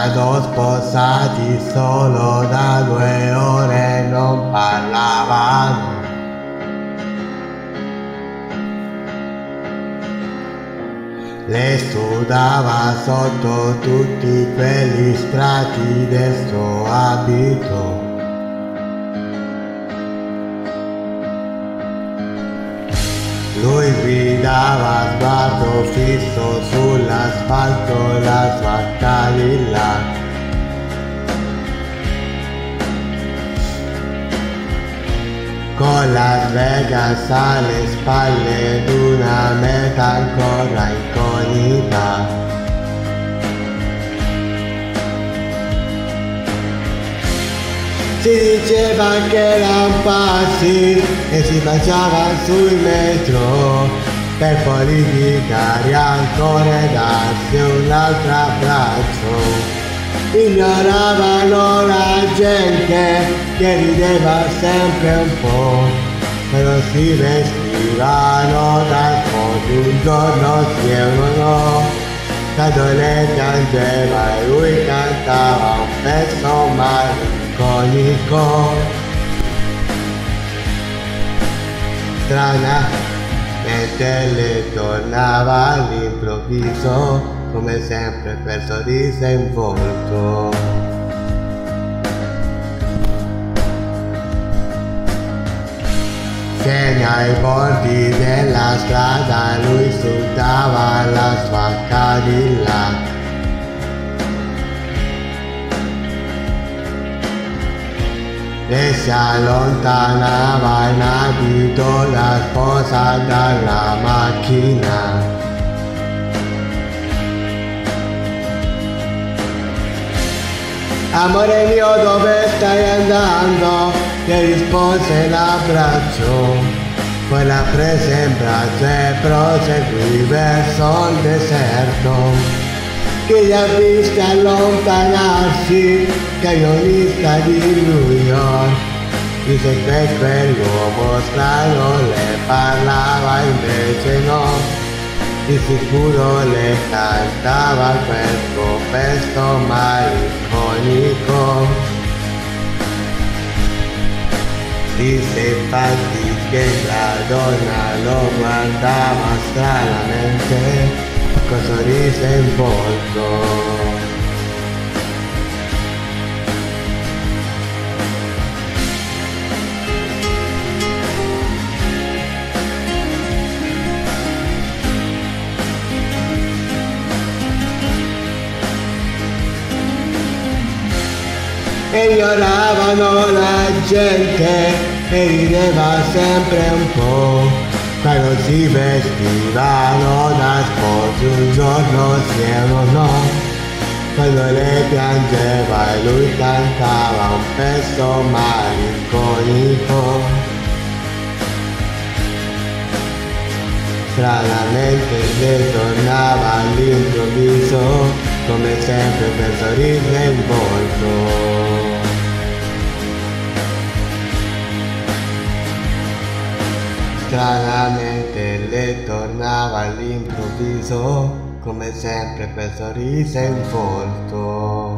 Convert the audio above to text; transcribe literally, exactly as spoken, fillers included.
Erano sposati solo da due ore, non parlavano. Le sudava sotto tutti quegli strati del suo abito. Lui guidava a sguardo fisso sull'asfalto la sua Cadillac. Con Las Vegas alle spalle d'una meta ancora incognita. Si diceva che erano pazzi e si baciava sul metro per politicare ancora e darsi un altro abbraccio. Ignoravano la gente che rideva sempre un po', però si vestivano da sposi un giorno sì e uno no. Quando lei piangeva e lui cantava un pezzo malinconico. Stranamente le tornava all'improvviso, come sempre quel sorriso in volto. Segna ai bordi della strada, lui sudava la sua Cadillac. E si allontanava in abito la sposa dalla macchina. Amore mio, dove stai andando? Che rispose l'abbraccio, poi la prese in braccio e proseguì verso il deserto. Chi li ha visti allontanarsi, camionista di New York, dice che quell'uomo strano le parlava, invece no. Di sicuro le cantava questo pezzo malinconico. Disse infatti che la donna lo guardava stranamente, con sorriso in volto. Ignoravano la gente e rideva sempre un po', quando si vestivano da sposi un giorno sì e uno no. Quando lei piangeva e lui cantava un pezzo malinconico. Stranamente le tornava all'improvviso, come sempre per sorriso in volto. Stranamente le tornava all'improvviso, come sempre per sorriso in volto.